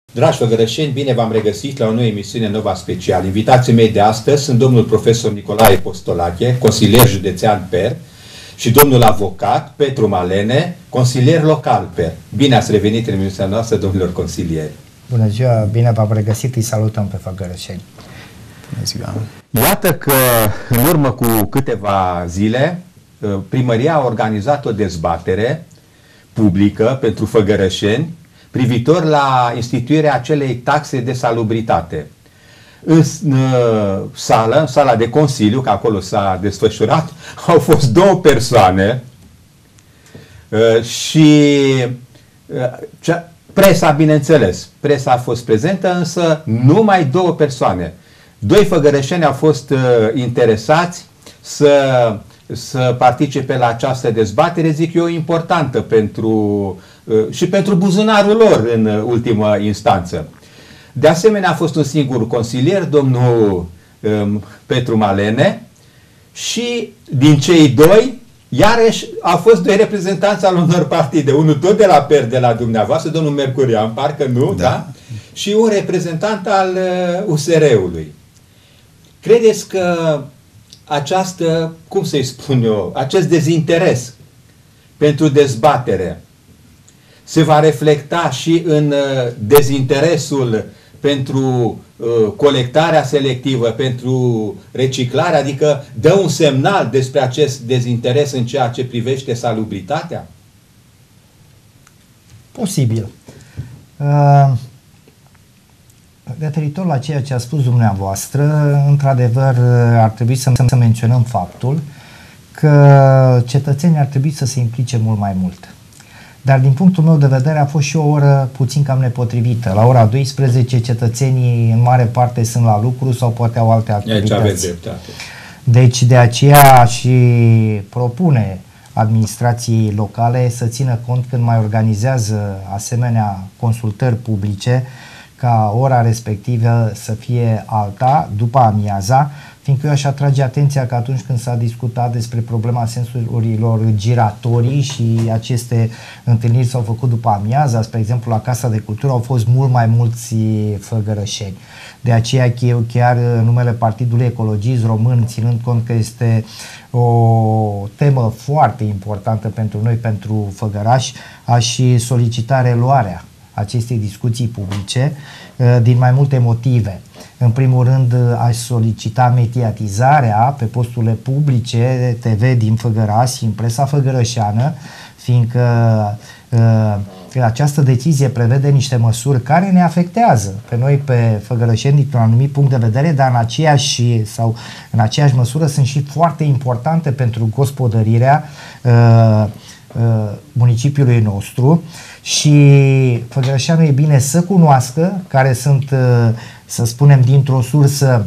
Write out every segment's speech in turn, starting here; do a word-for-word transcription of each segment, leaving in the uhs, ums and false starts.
Dragi făgărășeni, bine v-am regăsit la o nouă emisiune Nova Special. Invitații mei de astăzi sunt domnul profesor Nicolae Postolache, consilier județean P E R, și domnul avocat Petru Malene, consilier local P E R. Bine ați revenit în emisiunea noastră, domnilor consilieri. Bună ziua, bine v-am regăsit, îi salutăm pe făgărășeni. Bună ziua. Iată că în urmă cu câteva zile, primăria a organizat o dezbatere publică pentru făgărășeni privitor la instituirea acelei taxe de salubritate. În sală, în sala de consiliu, că acolo s-a desfășurat, au fost două persoane și presa, bineînțeles, presa a fost prezentă, însă numai două persoane. Doi făgărășeni au fost interesați să să participe la această dezbatere, zic eu, importantă pentru, și pentru buzunarul lor în ultimă instanță. De asemenea, a fost un singur consilier, domnul um, Petru Malene, și din cei doi, iarăși, au fost doi reprezentanți al unor partide. Unul tot de la P E R, de la dumneavoastră, domnul Mercurian, parcă nu, da? da? Și un reprezentant al uh, U S R-ului. Credeți că această, cum să-i spun eu, acest dezinteres pentru dezbatere se va reflecta și în dezinteresul pentru uh, colectarea selectivă, pentru reciclare, adică dă un semnal despre acest dezinteres în ceea ce privește salubritatea? Posibil. Uh... Referitor la ceea ce a spus dumneavoastră, într-adevăr ar trebui să, să menționăm faptul că cetățenii ar trebui să se implice mult mai mult. Dar din punctul meu de vedere a fost și o oră puțin cam nepotrivită. La ora douăsprezece cetățenii în mare parte sunt la lucru sau poate au alte activități. Aici aveți dreptate. Deci de aceea și propune administrației locale să țină cont când mai organizează asemenea consultări publice, ca ora respectivă să fie alta, după amiaza, fiindcă eu aș atrage atenția că atunci când s-a discutat despre problema sensurilor giratorii și aceste întâlniri s-au făcut după amiaza, spre exemplu la Casa de Cultură, au fost mult mai mulți făgărășeni. De aceea eu chiar în numele Partidului Ecologist Român, ținând cont că este o temă foarte importantă pentru noi, pentru făgărași, aș solicita reluarea acestei discuții publice din mai multe motive. În primul rând, aș solicita mediatizarea pe posturile publice T V din Făgărași, în presa făgărășeană, fiindcă uh, această decizie prevede niște măsuri care ne afectează pe noi, pe făgărășeni, dintr-un anumit punct de vedere, dar în aceeași, sau în aceeași măsură sunt și foarte importante pentru gospodărirea uh, uh, municipiului nostru. Și făgărășeanul e bine să cunoască care sunt, să spunem, dintr-o sursă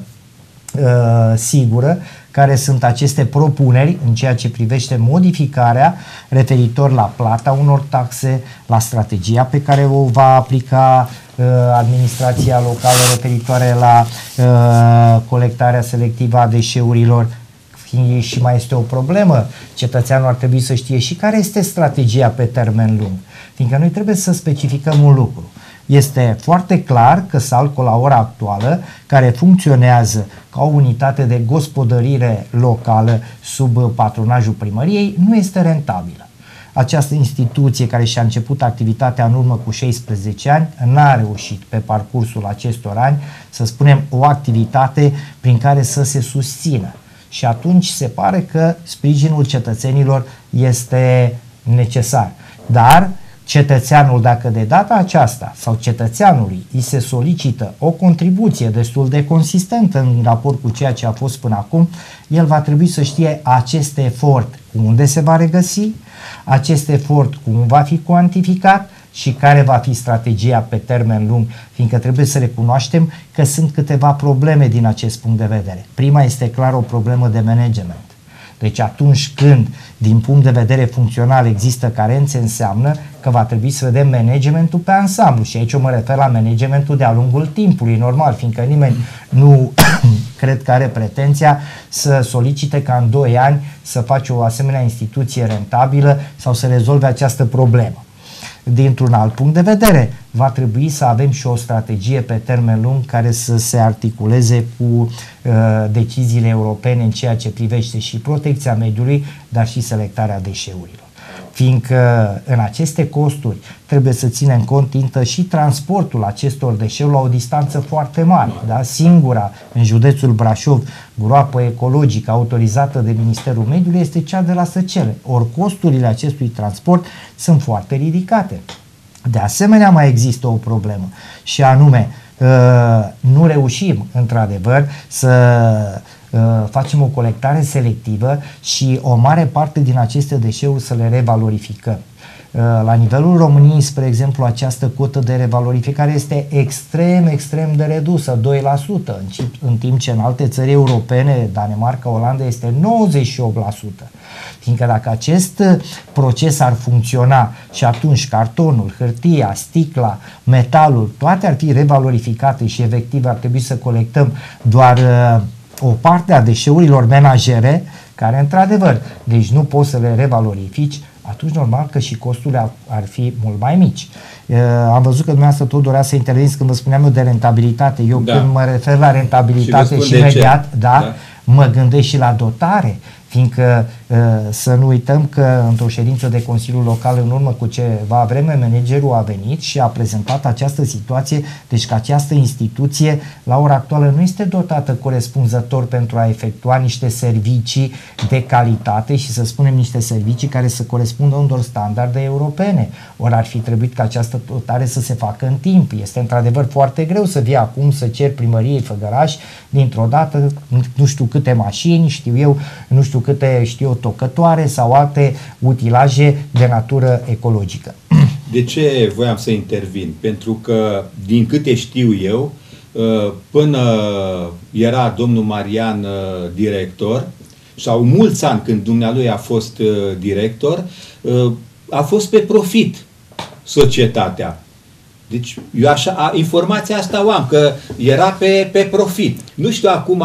uh, sigură, care sunt aceste propuneri în ceea ce privește modificarea referitor la plata unor taxe, la strategia pe care o va aplica uh, administrația locală referitoare la uh, colectarea selectivă a deșeurilor. Și mai este o problemă, cetățeanul ar trebui să știe și care este strategia pe termen lung, fiindcă noi trebuie să specificăm un lucru. Este foarte clar că Salco la ora actuală, care funcționează ca o unitate de gospodărire locală sub patronajul primăriei, nu este rentabilă. Această instituție care și-a început activitatea în urmă cu șaisprezece ani n-a reușit pe parcursul acestor ani să spunem o activitate prin care să se susțină. Și atunci se pare că sprijinul cetățenilor este necesar. Dar cetățeanul, dacă de data aceasta sau cetățeanului îi se solicită o contribuție destul de consistentă în raport cu ceea ce a fost până acum, el va trebui să știe acest efort unde se va regăsi, acest efort cum va fi cuantificat și care va fi strategia pe termen lung, fiindcă trebuie să recunoaștem că sunt câteva probleme din acest punct de vedere. Prima este clar o problemă de management. Deci atunci când, din punct de vedere funcțional, există carențe, înseamnă că va trebui să vedem managementul pe ansamblu. Și aici eu mă refer la managementul de-a lungul timpului, normal, fiindcă nimeni nu cred că are pretenția să solicite ca în doi ani să faci o asemenea instituție rentabilă sau să rezolve această problemă. dintr-un alt punct de vedere. Va trebui să avem și o strategie pe termen lung care să se articuleze cu uh, deciziile europene în ceea ce privește și protecția mediului, dar și selectarea deșeurilor. Fiindcă în aceste costuri trebuie să ținem cont tintă și transportul acestor deșeuri la o distanță foarte mare. Da? Singura în județul Brașov groapă ecologică autorizată de Ministerul Mediului este cea de la Săcele. Ori costurile acestui transport sunt foarte ridicate. De asemenea, mai există o problemă și anume nu reușim într-adevăr să facem o colectare selectivă și o mare parte din aceste deșeuri să le revalorificăm. La nivelul României, spre exemplu, această cotă de revalorificare este extrem, extrem de redusă, doi la sută, în timp ce în alte țări europene, Danemarca, Olanda, este nouăzeci și opt la sută. Fiindcă dacă acest proces ar funcționa și atunci cartonul, hârtia, sticla, metalul, toate ar fi revalorificate și efectiv ar trebui să colectăm doar o parte a deșeurilor menajere, care într-adevăr, deci nu poți să le revalorifici, atunci normal că și costurile ar fi mult mai mici. Uh, am văzut că dumneavoastră tot dorea să interveniți când vă spuneam eu de rentabilitate. Eu da. când mă refer la rentabilitate și, și imediat, da, da, mă gândesc și la dotare, fiindcă uh, să nu uităm că într-o ședință de Consiliul Local în urmă cu ceva vreme managerul a venit și a prezentat această situație, deci că această instituție la ora actuală nu este dotată corespunzător pentru a efectua niște servicii de calitate și să spunem niște servicii care să corespundă unor standarde europene. Ori ar fi trebuit ca această dotare să se facă în timp. Este într-adevăr foarte greu să vii acum să cer primăriei Făgăraș dintr-o dată nu știu câte mașini, știu eu, nu știu câte, știu eu, tocătoare sau alte utilaje de natură ecologică. De ce voiam să intervin? Pentru că, din câte știu eu, până era domnul Marian director, sau mulți ani când dumnealui a fost director, a fost pe profit societatea. Deci, eu așa, informația asta o am, că era pe, pe profit. Nu știu acum,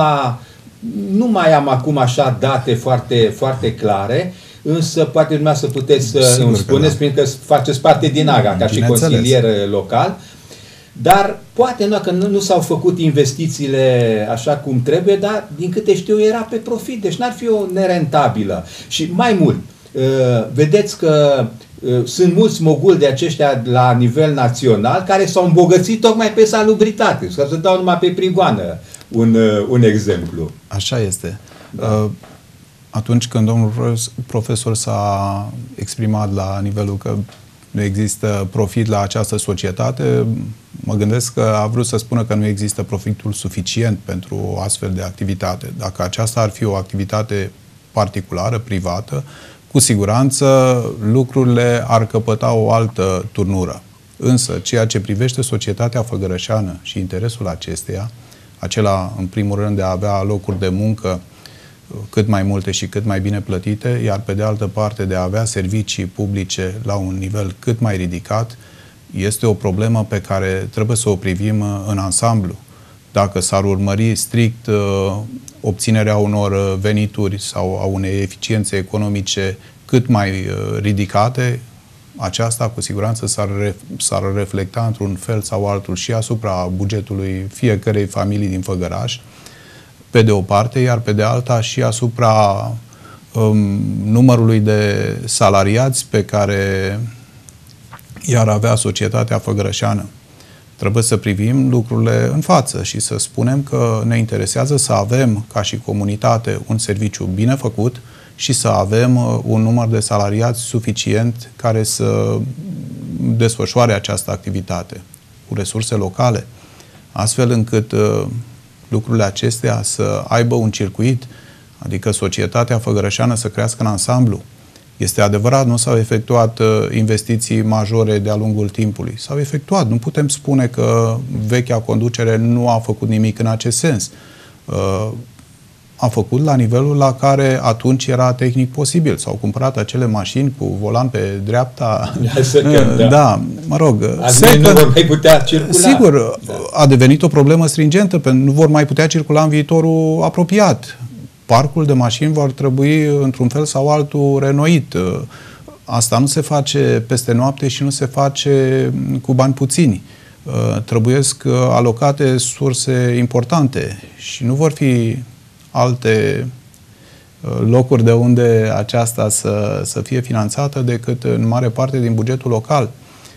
nu mai am acum așa date foarte, foarte clare, însă poate dumneavoastră puteți să îmi spuneți, da. Pentru că faceți parte din A G A, ca și consilier local, dar poate nu, că nu, nu s-au făcut investițiile așa cum trebuie, dar din câte știu era pe profit, deci n-ar fi o nerentabilă. Și mai mult, vedeți că sunt mulți moguli de aceștia la nivel național care s-au îmbogățit tocmai pe salubritate. Ca să dau numai pe prigoană un, un exemplu. Așa este. Da. Atunci când domnul profesor s-a exprimat la nivelul că nu există profit la această societate, mă gândesc că a vrut să spună că nu există profitul suficient pentru o astfel de activitate. Dacă aceasta ar fi o activitate particulară, privată, cu siguranță lucrurile ar căpăta o altă turnură. Însă, ceea ce privește societatea făgărășeană și interesul acesteia, acela, în primul rând, de a avea locuri de muncă cât mai multe și cât mai bine plătite, iar pe de altă parte de a avea servicii publice la un nivel cât mai ridicat, este o problemă pe care trebuie să o privim în ansamblu. Dacă s-ar urmări strict uh, obținerea unor venituri sau a unei eficiențe economice cât mai uh, ridicate, aceasta cu siguranță s-ar, re s-ar reflecta într-un fel sau altul și asupra bugetului fiecărei familii din Făgăraș, pe de o parte, iar pe de alta și asupra um, numărului de salariați pe care i-ar avea societatea făgărășeană. Trebuie să privim lucrurile în față și să spunem că ne interesează să avem, ca și comunitate, un serviciu bine făcut și să avem un număr de salariați suficient care să desfășoare această activitate cu resurse locale, astfel încât lucrurile acestea să aibă un circuit, adică societatea făgărășeană să crească în ansamblu. Este adevărat, nu s-au efectuat investiții majore de-a lungul timpului. S-au efectuat. Nu putem spune că vechea conducere nu a făcut nimic în acest sens. A făcut la nivelul la care atunci era tehnic posibil. S-au cumpărat acele mașini cu volan pe dreapta. Second, da. Da, mă rog. Second, nu vor mai putea circula. Sigur, da. A devenit o problemă stringentă, pentru că nu vor mai putea circula în viitorul apropiat. Parcul de mașini vor trebui, într-un fel sau altul, renoit. asta nu se face peste noapte și nu se face cu bani puțini. Trebuiesc alocate surse importante și nu vor fi alte locuri de unde aceasta să, să fie finanțată decât în mare parte din bugetul local.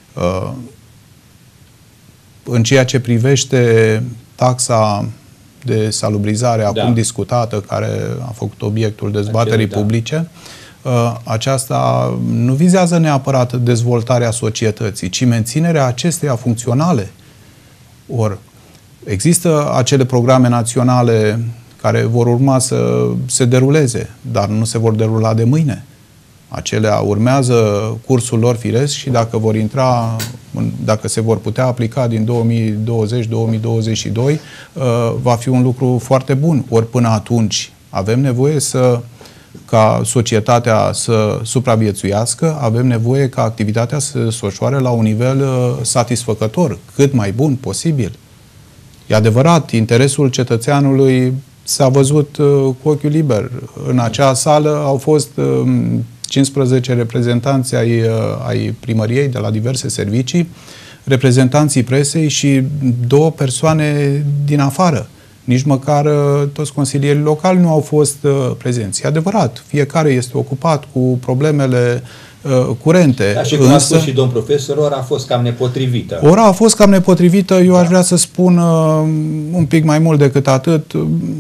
În ceea ce privește taxa de salubrizare acum da. discutată, care a făcut obiectul dezbaterii Acel, publice, da. aceasta nu vizează neapărat dezvoltarea societății, ci menținerea acesteia funcționale. Ori există acele programe naționale care vor urma să se deruleze, dar nu se vor derula de mâine. Acelea urmează cursul lor firesc și dacă vor intra, dacă se vor putea aplica din două mii douăzeci două mii douăzeci și doi, va fi un lucru foarte bun. Ori până atunci avem nevoie să, ca societatea să supraviețuiască, avem nevoie ca activitatea să se desfășoare la un nivel satisfăcător, cât mai bun posibil. E adevărat, interesul cetățeanului s-a văzut cu ochiul liber. În acea sală au fost cincisprezece reprezentanți ai, ai primăriei de la diverse servicii, reprezentanții presei și două persoane din afară. Nici măcar toți consilierii locali nu au fost prezenți. E adevărat, fiecare este ocupat cu problemele uh, curente. Da, și cum însă, a spus și domn profesor, ora a fost cam nepotrivită. Ora a fost cam nepotrivită, eu da. aș vrea să spun uh, un pic mai mult decât atât.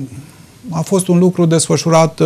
A fost un lucru desfășurat,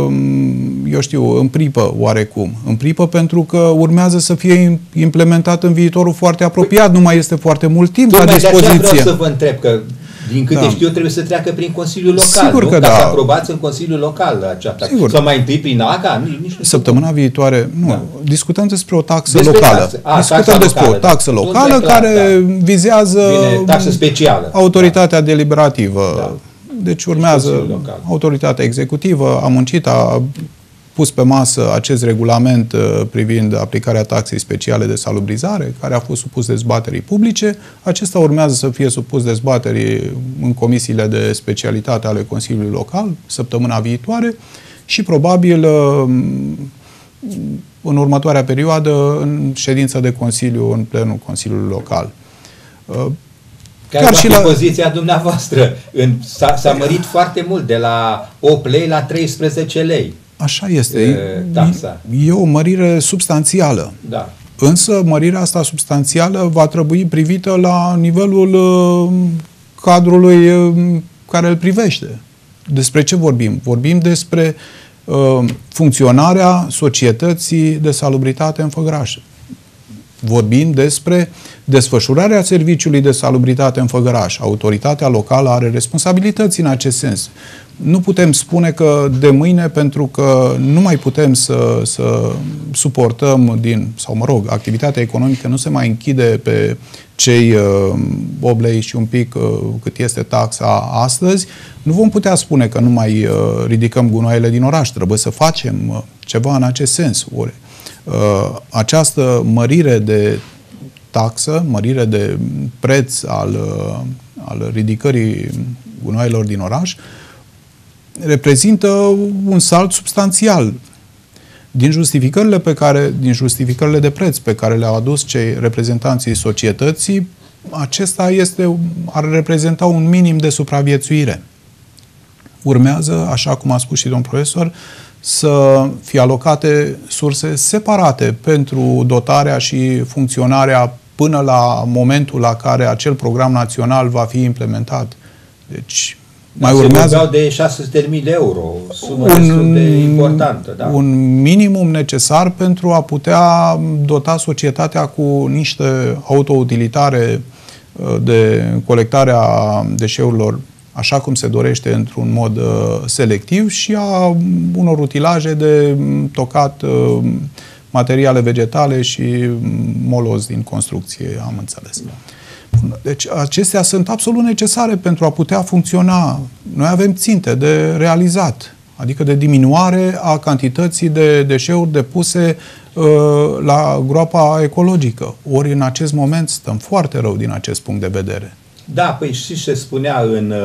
eu știu, în pripă oarecum. În pripă pentru că urmează să fie implementat în viitorul foarte apropiat. Nu mai este foarte mult timp la dispoziție. De vreau să vă întreb că, din câte da. știu, trebuie să treacă prin Consiliul Local. Sigur nu? că Ca da. să aprobați în Consiliul Local aceasta. Sigur. Sau mai întâi prin A G A? Nici, nici Săptămâna viitoare, nu. Da. Discutăm despre o taxă despre locală. Taxe. A, Discutăm despre locală, o taxă da. locală care da. vizează Bine, taxă specială. autoritatea da. deliberativă. Da. Deci urmează autoritatea executivă, a muncit, a pus pe masă acest regulament privind aplicarea taxei speciale de salubrizare, care a fost supus dezbaterii publice. Acesta urmează să fie supus dezbaterii în comisiile de specialitate ale Consiliului Local săptămâna viitoare și probabil în următoarea perioadă în ședință de Consiliu, în plenul Consiliului Local. Care va fi la... poziția dumneavoastră? S-a mărit foarte mult, de la opt lei la treisprezece lei. Așa este. E, taxa. E o mărire substanțială. Da. Însă mărirea asta substanțială va trebui privită la nivelul uh, cadrului uh, care îl privește. Despre ce vorbim? Vorbim despre uh, funcționarea societății de salubritate în Făgăraș. Vorbim despre desfășurarea serviciului de salubritate în Făgăraș. Autoritatea locală are responsabilități în acest sens. Nu putem spune că de mâine, pentru că nu mai putem să, să suportăm din, sau mă rog, activitatea economică nu se mai închide pe cei uh, opt lei și un pic uh, cât este taxa astăzi, nu vom putea spune că nu mai uh, ridicăm gunoaiele din oraș. Trebuie să facem uh, ceva în acest sens. Ori, uh, această mărire de taxă, mărire de preț al, uh, al ridicării gunoaielor din oraș, reprezintă un salt substanțial. Din justificările pe care, din justificările de preț pe care le-au adus cei reprezentanții societății, acesta este, ar reprezenta un minim de supraviețuire. Urmează, așa cum a spus și domn profesor, să fie alocate surse separate pentru dotarea și funcționarea până la momentul la care acel program național va fi implementat. Deci, mai se urmează de șase sute de mii de euro, sumă un, destul de importantă. Da. Un minimum necesar pentru a putea dota societatea cu niște autoutilitare de colectare a deșeurilor așa cum se dorește, într-un mod uh, selectiv, și a unor utilaje de tocat uh, materiale vegetale și moloz din construcție, am înțeles. Deci acestea sunt absolut necesare pentru a putea funcționa. Noi avem ținte de realizat, adică de diminuare a cantității de deșeuri depuse uh, la groapa ecologică. Ori în acest moment stăm foarte rău din acest punct de vedere. Da, păi și se spunea în,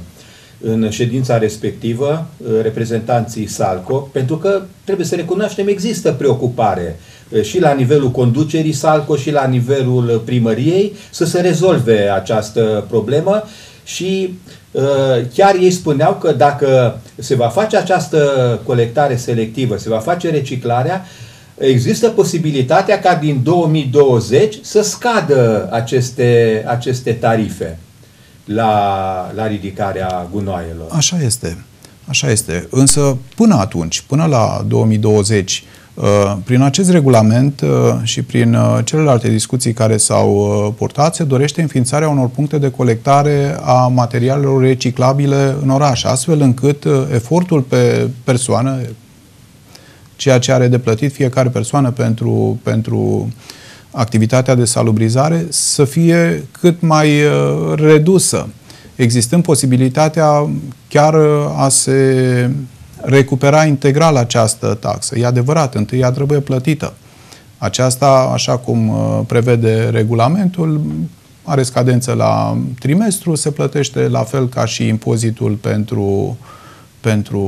în ședința respectivă, reprezentanții Salco, pentru că trebuie să recunoaștem, există preocupare și la nivelul conducerii Salco și la nivelul primăriei să se rezolve această problemă și chiar ei spuneau că dacă se va face această colectare selectivă, se va face reciclarea, există posibilitatea ca din două mii douăzeci să scadă aceste, aceste tarife la, la ridicarea gunoaielor. Așa este. Așa este. Însă până atunci, până la două mii douăzeci, prin acest regulament și prin celelalte discuții care s-au purtat, se dorește înființarea unor puncte de colectare a materialelor reciclabile în oraș, astfel încât efortul pe persoană, ceea ce are de plătit fiecare persoană pentru, pentru activitatea de salubrizare, să fie cât mai redusă, existând posibilitatea chiar a se recupera integral această taxă. E adevărat, întâi ea trebuie plătită. Aceasta, așa cum prevede regulamentul, are scadență la trimestru, se plătește la fel ca și impozitul pentru, pentru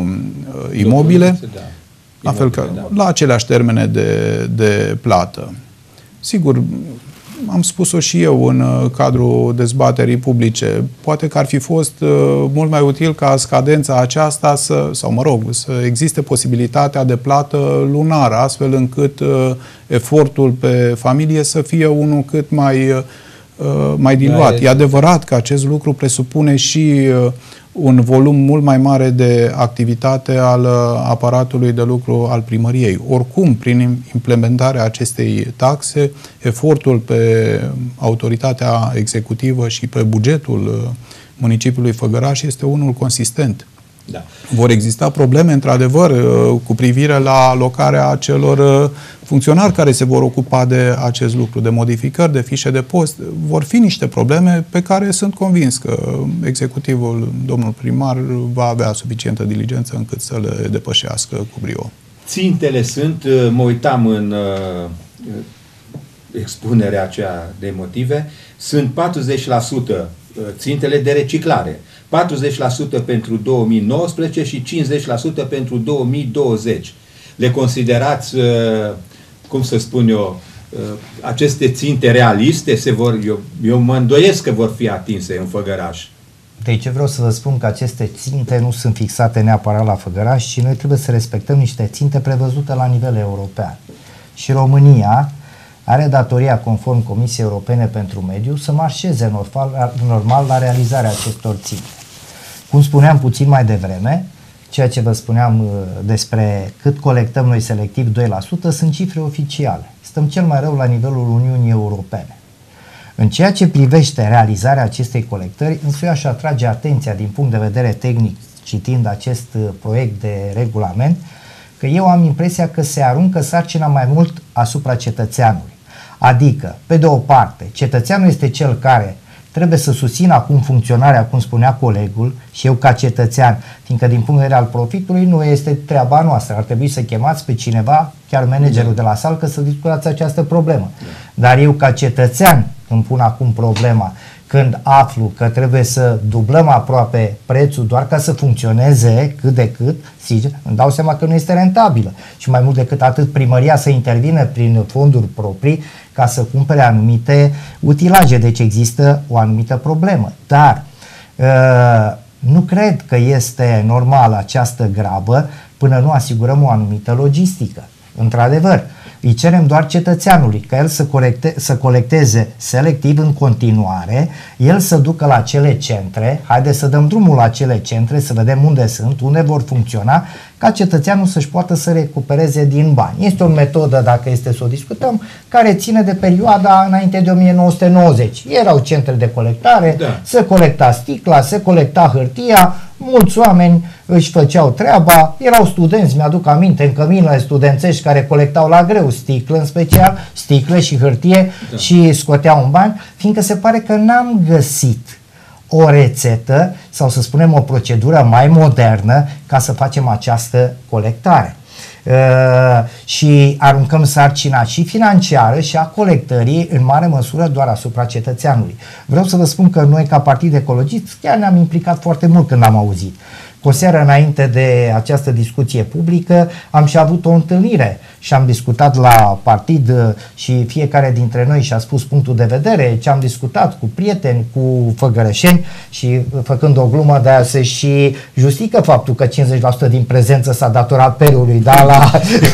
imobile, la fel ca la aceleași termene de, de plată. Sigur, am spus-o și eu în cadrul dezbaterii publice, poate că ar fi fost uh, mult mai util ca scadența aceasta să, sau mă rog, să existe posibilitatea de plată lunară, astfel încât uh, efortul pe familie să fie unul cât mai, uh, mai diluat. E adevărat că acest lucru presupune și uh, un volum mult mai mare de activitate al aparatului de lucru al primăriei. Oricum, prin implementarea acestei taxe, efortul pe autoritatea executivă și pe bugetul municipiului Făgăraș este unul consistent. Da. Vor exista probleme, într-adevăr, cu privire la alocarea acelor funcționari care se vor ocupa de acest lucru, de modificări, de fișe de post. Vor fi niște probleme pe care sunt convins că executivul, domnul primar, va avea suficientă diligență încât să le depășească cu brio. Țintele sunt, mă uitam în uh, expunerea aceea de motive, sunt patruzeci la sută țintele de reciclare. patruzeci la sută pentru două mii nouăsprezece și cincizeci la sută pentru două mii douăzeci. Le considerați, cum să spun eu, aceste ținte realiste? Se vor, eu, eu mă îndoiesc că vor fi atinse în Făgăraș. Deci vreau să vă spun că aceste ținte nu sunt fixate neapărat la Făgăraș, ci noi trebuie să respectăm niște ținte prevăzute la nivel european. Și România are datoria, conform Comisiei Europene pentru Mediu, să marșeze normal, normal la realizarea acestor ținte. Cum spuneam puțin mai devreme, ceea ce vă spuneam uh, despre cât colectăm noi selectiv doi la sută sunt cifre oficiale. Stăm cel mai rău la nivelul Uniunii Europene. În ceea ce privește realizarea acestei colectări, însă eu aș atrage atenția din punct de vedere tehnic, citind acest uh, proiect de regulament, că eu am impresia că se aruncă sarcina mai mult asupra cetățeanului. Adică, pe de o parte, cetățeanul este cel care trebuie să susțină acum funcționarea, cum spunea colegul, și eu ca cetățean, fiindcă din punct de vedere al profitului nu este treaba noastră. Ar trebui să chemați pe cineva, chiar managerul de la salcă, să discutați această problemă. Dar eu ca cetățean îmi pun acum problema când aflu că trebuie să dublăm aproape prețul doar ca să funcționeze cât de cât, sigur, îmi dau seama că nu este rentabilă. Și mai mult decât atât, primăria să intervină prin fonduri proprii ca să cumpere anumite utilaje. Deci există o anumită problemă. Dar uh, nu cred că este normală această grabă până nu asigurăm o anumită logistică. Într-adevăr, îi cerem doar cetățeanului ca el să, corecte, să colecteze selectiv în continuare, el să ducă la acele centre, haideți să dăm drumul la acele centre, să vedem unde sunt, unde vor funcționa, ca cetățeanul să-și poată să recupereze din bani. Este o metodă, dacă este să o discutăm, care ține de perioada înainte de o mie nouă sute nouăzeci. Erau centre de colectare, da. Se colecta sticla, se colecta hârtia, mulți oameni își făceau treaba, erau studenți, mi-aduc aminte, în căminele studențești care colectau la greu sticle, în special sticle și hârtie, da. Și scoteau un bani, fiindcă se pare că n-am găsit o rețetă sau să spunem o procedură mai modernă ca să facem această colectare. Uh, și aruncăm sarcina și financiară și a colectării în mare măsură doar asupra cetățeanului. Vreau să vă spun că noi ca Partid Ecologist chiar ne-am implicat foarte mult când am auzit. Cu o seară înainte de această discuție publică am și avut o întâlnire și am discutat la partid și fiecare dintre noi și-a spus punctul de vedere, ce am discutat cu prieteni, cu făgărășeni și făcând o glumă de aia se și justifică faptul că cincizeci la sută din prezență s-a datorat Perului, da, la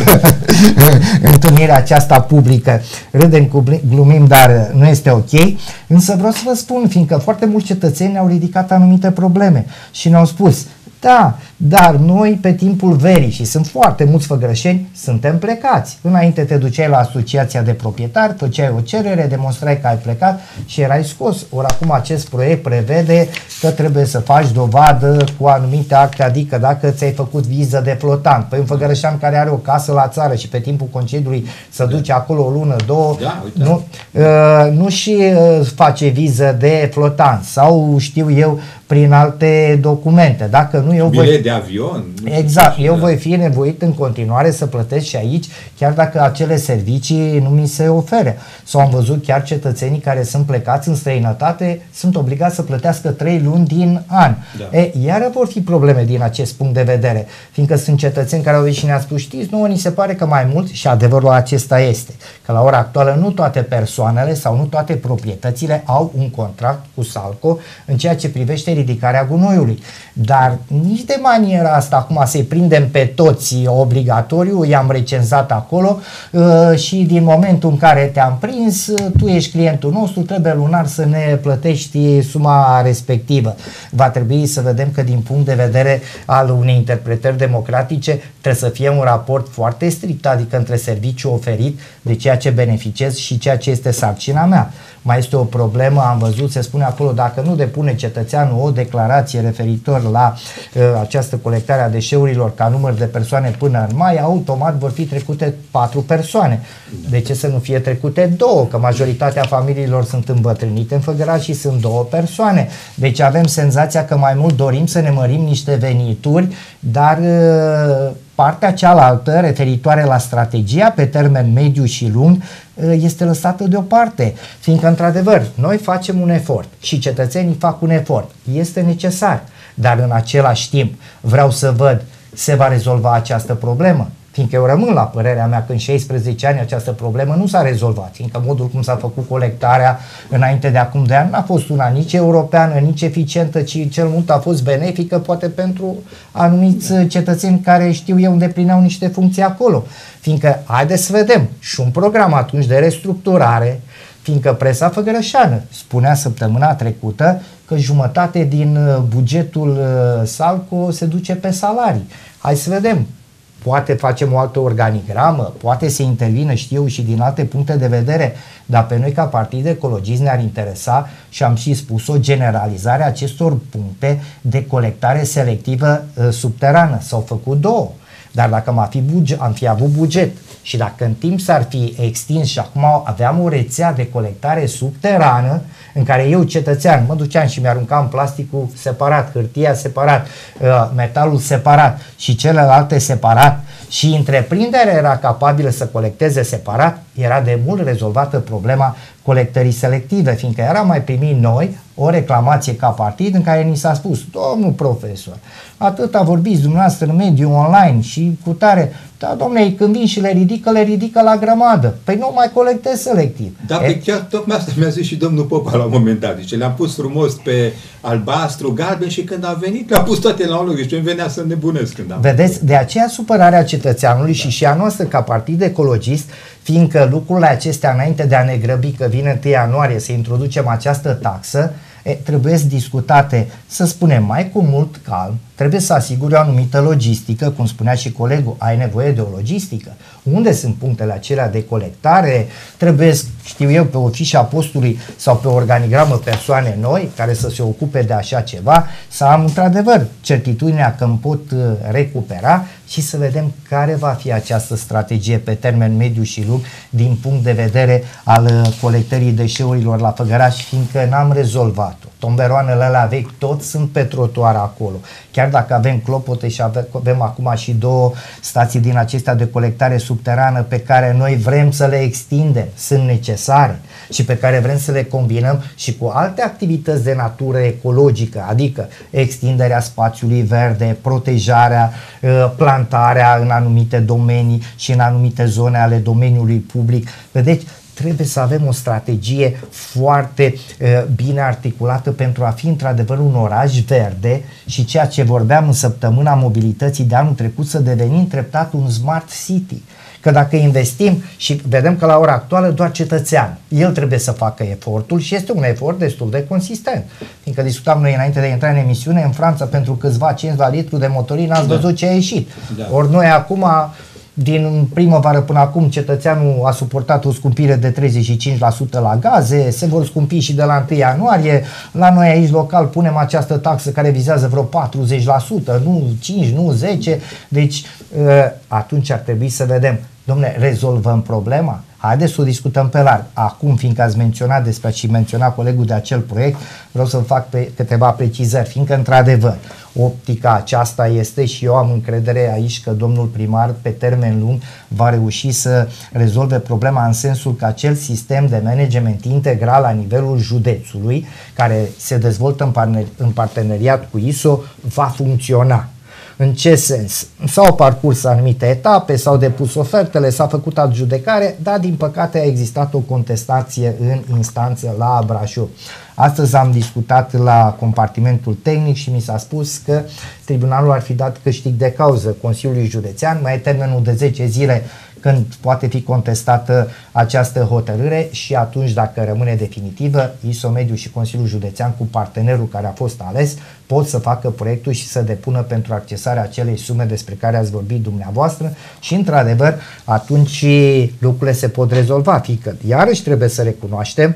întâlnirea aceasta publică. Râdem, cu glumim, dar nu este ok. Însă vreau să vă spun, fiindcă foarte mulți cetățeni au ridicat anumite probleme și ne-au spus: da, dar noi pe timpul verii, și sunt foarte mulți făgărășeni, suntem plecați. Înainte te duceai la asociația de proprietari, făceai o cerere, demonstrai că ai plecat și erai scos. Ori acum acest proiect prevede că trebuie să faci dovadă cu anumite acte, adică dacă ți-ai făcut viză de flotant. Păi un făgărășean care are o casă la țară și pe timpul concediului să duce acolo o lună, două, da, nu, uh, nu și uh, face viză de flotant sau știu eu prin alte documente. Dacă nu, eu bilet voi... de avion. Exact, eu voi fi nevoit în continuare să plătesc și aici, chiar dacă acele servicii nu mi se ofere. Sau am văzut chiar cetățenii care sunt plecați în străinătate, sunt obligați să plătească trei luni din an. Da. E, iară vor fi probleme din acest punct de vedere, fiindcă sunt cetățeni care au venit și ne-a spus: știți, nouă ni se pare că mai mult, și adevărul acesta este, că la ora actuală nu toate persoanele sau nu toate proprietățile au un contract cu Salco în ceea ce privește ridicarea gunoiului. Dar nici de maniera asta acum să-i prindem pe toți obligatoriu, i-am recenzat acolo uh, și din momentul în care te-am prins, uh, tu ești clientul nostru, trebuie lunar să ne plătești suma respectivă. Va trebui să vedem că din punct de vedere al unei interpretări democratice trebuie să fie un raport foarte strict, adică între serviciul oferit de ceea ce beneficiez și ceea ce este sarcina mea. Mai este o problemă, am văzut, se spune acolo, dacă nu depune cetățeanul o declarație referitor la uh, această colectare a deșeurilor ca număr de persoane până în mai, automat vor fi trecute patru persoane. De ce să nu fie trecute două? Că majoritatea familiilor sunt îmbătrânite în Făgăraș și sunt două persoane. Deci avem senzația că mai mult dorim să ne mărim niște venituri, dar uh, partea cealaltă, referitoare la strategia pe termen mediu și lung, este lăsată deoparte, fiindcă, într-adevăr, noi facem un efort și cetățenii fac un efort. Este necesar, dar în același timp vreau să văd, se va rezolva această problemă. Fiindcă eu rămân la părerea mea că în șaisprezece ani această problemă nu s-a rezolvat, fiindcă modul cum s-a făcut colectarea înainte de acum de ani n-a fost una nici europeană, nici eficientă, ci cel mult a fost benefică, poate pentru anumiți cetățeni care, știu eu, îndeplineau niște funcții acolo. Fiindcă, haideți să vedem, și un program atunci de restructurare, fiindcă presa făgărășeană spunea săptămâna trecută că jumătate din bugetul Salco se duce pe salarii. Hai să vedem. Poate facem o altă organigramă, poate să intervină, știu, și din alte puncte de vedere, dar pe noi ca Partid Ecologist ne-ar interesa, și am și spus-o, generalizarea acestor puncte de colectare selectivă uh, subterană. S-au făcut două, dar dacă am fi, buget, am fi avut buget și dacă în timp s-ar fi extins și acum aveam o rețea de colectare subterană în care eu, cetățean, mă duceam și mi-aruncam plasticul separat, hârtia separat, metalul separat și celelalte separat și întreprinderea era capabilă să colecteze separat, era de mult rezolvată problema colectării selective, fiindcă eram mai primit noi o reclamație ca partid în care ni s-a spus: domnul profesor, atâta vorbiți dumneavoastră în mediul online și cu tare, da, domnule, când vin și le ridică, le ridică la grămadă. Păi nu mai colectez selectiv. Da, pe chiar tocmai asta mi-a zis și domnul Popa la un moment dat. Deci le-am pus frumos pe albastru, galben și când a venit le-am pus toate la un loc. Deci îmi venea să nebunesc când am Vedeți, făcut. De aceea supărarea cetățeanului, da, și și a noastră ca Partid Ecologist, fiindcă lucrurile acestea, înainte de a ne grăbi că vine întâi ianuarie să introducem această taxă, e, trebuie discutate, să spunem, mai cu mult calm, trebuie să asigure o anumită logistică, cum spunea și colegul, ai nevoie de o logistică. Unde sunt punctele acelea de colectare? Trebuie, știu eu, pe o fișă a postului sau pe o organigramă persoane noi care să se ocupe de așa ceva, să am într-adevăr certitudinea că îmi pot recupera și să vedem care va fi această strategie pe termen mediu și lung din punct de vedere al colectării deșeurilor la Făgăraș, fiindcă n-am rezolvat-o. Tomberoanele alea vechi tot sunt pe trotuar acolo. Chiar dacă avem clopote și avem, avem acum și două stații din acestea de colectare subterană pe care noi vrem să le extindem, sunt necesare și pe care vrem să le combinăm și cu alte activități de natură ecologică, adică extinderea spațiului verde, protejarea, plantarea în anumite domenii și în anumite zone ale domeniului public. Vedeți, trebuie să avem o strategie foarte uh, bine articulată pentru a fi într-adevăr un oraș verde și ceea ce vorbeam în săptămâna mobilității de anul trecut să devenim treptat un smart city. Că dacă investim și vedem că la ora actuală doar cetățean, el trebuie să facă efortul și este un efort destul de consistent. Fiindcă discutam noi înainte de a intra în emisiune, în Franța pentru câțiva cenți la litru de motorină ați văzut ce a ieșit. Da. Ori noi acum, din primăvară până acum, cetățeanul a suportat o scumpire de treizeci și cinci la sută la gaze, se vor scumpi și de la întâi ianuarie. La noi aici local punem această taxă care vizează vreo patruzeci la sută, nu cinci, nu zece. Deci atunci ar trebui să vedem, dom'le, rezolvăm problema? Haideți să o discutăm pe larg. Acum, fiindcă ați menționat despre și menționa colegul de acel proiect, vreau să fac pe câteva precizări, fiindcă într-adevăr optica aceasta este și eu am încredere aici că domnul primar pe termen lung va reuși să rezolve problema în sensul că acel sistem de management integral la nivelul județului, care se dezvoltă în, în parteneriat cu I S O, va funcționa. În ce sens? S-au parcurs anumite etape, s-au depus ofertele, s-a făcut adjudecare, dar din păcate a existat o contestație în instanță la Brașov. Astăzi am discutat la compartimentul tehnic și mi s-a spus că tribunalul ar fi dat câștig de cauză Consiliului Județean, mai e termenul de zece zile când poate fi contestată această hotărâre și atunci, dacă rămâne definitivă, I S O Mediu și Consiliul Județean cu partenerul care a fost ales pot să facă proiectul și să depună pentru accesarea acelei sume despre care ați vorbit dumneavoastră și, într-adevăr, atunci lucrurile se pot rezolva, fiindcă iarăși trebuie să recunoaștem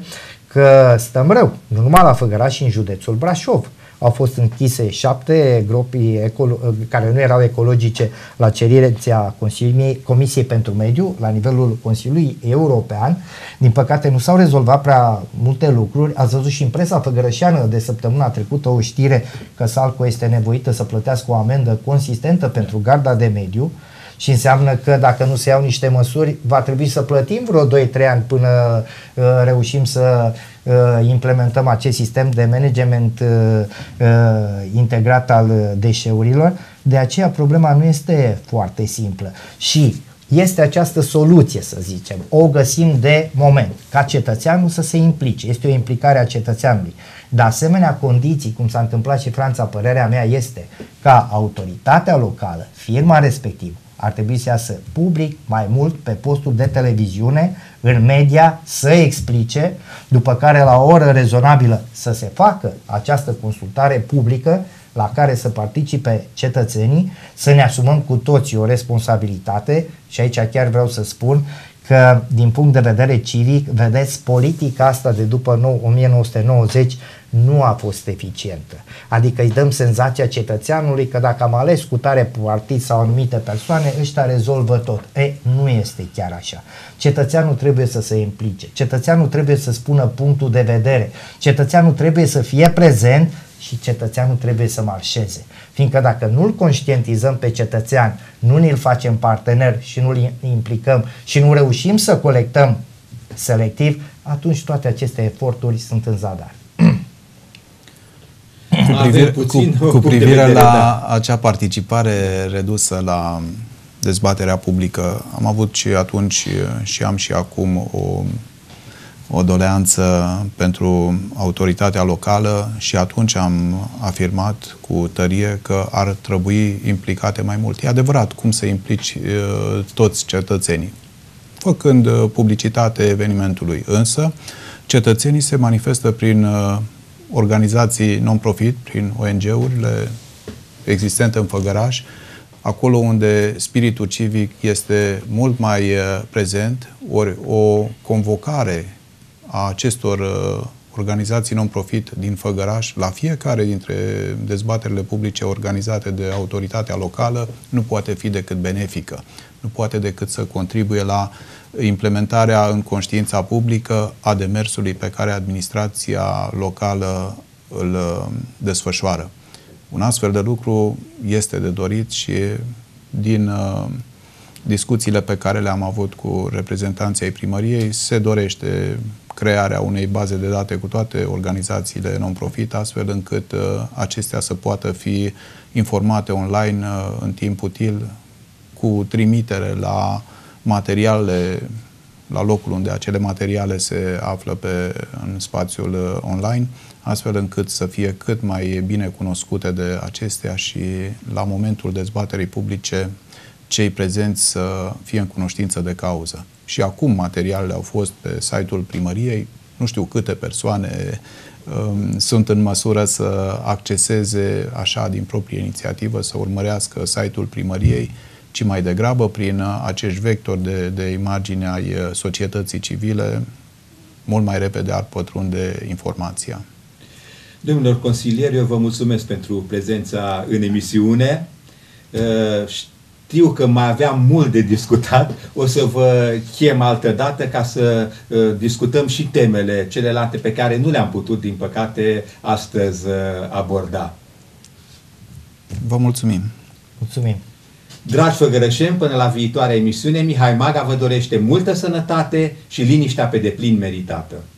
că stăm rău, nu numai la Făgăraș și în județul Brașov. Au fost închise șapte gropi care nu erau ecologice la cerința Comisiei pentru Mediu, la nivelul Consiliului European. Din păcate nu s-au rezolvat prea multe lucruri. Ați văzut și în presa făgărășeană de săptămâna trecută o știre că Salco este nevoită să plătească o amendă consistentă pentru garda de mediu. Și înseamnă că dacă nu se iau niște măsuri, va trebui să plătim vreo doi trei ani până uh, reușim să uh, implementăm acest sistem de management uh, uh, integrat al deșeurilor. De aceea problema nu este foarte simplă și este această soluție, să zicem, o găsim de moment, ca cetățeanul să se implice. Este o implicare a cetățeanului. De asemenea condiții, cum s-a întâmplat și Franța, părerea mea este ca autoritatea locală, firma respectivă, ar trebui să iasă public mai mult pe posturi de televiziune, în media, să explice, după care la o oră rezonabilă să se facă această consultare publică la care să participe cetățenii, să ne asumăm cu toții o responsabilitate și aici chiar vreau să spun că din punct de vedere civic, vedeți, politica asta de după o mie nouă sute nouăzeci nu a fost eficientă. Adică îi dăm senzația cetățeanului că dacă am ales cu tare partid sau anumite persoane, ăștia rezolvă tot. E, nu este chiar așa. Cetățeanul trebuie să se implice, cetățeanul trebuie să spună punctul de vedere, cetățeanul trebuie să fie prezent și cetățeanul trebuie să marșeze. Fiindcă dacă nu-l conștientizăm pe cetățean, nu ne-l facem partener și nu-l implicăm și nu reușim să colectăm selectiv, atunci toate aceste eforturi sunt în zadar. Cu privire, cu, cu privire vedere, la da. acea participare redusă la dezbaterea publică, am avut și atunci și am și acum o, o doleanță pentru autoritatea locală și atunci am afirmat cu tărie că ar trebui implicate mai mult. E adevărat, cum să implici uh, toți cetățenii, făcând uh, publicitate evenimentului, însă cetățenii se manifestă prin uh, organizații non-profit, prin O N G-urile existente în Făgăraș, acolo unde spiritul civic este mult mai uh, prezent, ori o convocare a acestor uh, organizații non-profit din Făgăraș, la fiecare dintre dezbaterile publice organizate de autoritatea locală, nu poate fi decât benefică. Nu poate decât să contribuie la implementarea în conștiința publică a demersului pe care administrația locală îl desfășoară. Un astfel de lucru este de dorit și din uh, discuțiile pe care le-am avut cu reprezentanții ai primăriei se dorește crearea unei baze de date cu toate organizațiile non-profit, astfel încât uh, acestea să poată fi informate online uh, în timp util, cu trimitere la materiale, la locul unde acele materiale se află pe, în spațiul uh, online, astfel încât să fie cât mai bine cunoscute de acestea și la momentul dezbaterii publice cei prezenți să fie în cunoștință de cauză. Și acum materialele au fost pe site-ul primăriei, nu știu câte persoane um, sunt în măsură să acceseze așa din proprie inițiativă, să urmărească site-ul primăriei, ci mai degrabă prin acești vectori de, de imagine ai societății civile, mult mai repede ar pătrunde informația. Domnilor consilieri, eu vă mulțumesc pentru prezența în emisiune. Știu că mai aveam mult de discutat. O să vă chem altă dată ca să discutăm și temele celelalte pe care nu le-am putut, din păcate, astăzi aborda. Vă mulțumim! Mulțumim! Dragi făgărășeni, până la viitoarea emisiune, Mihai Maga vă dorește multă sănătate și liniștea pe deplin meritată.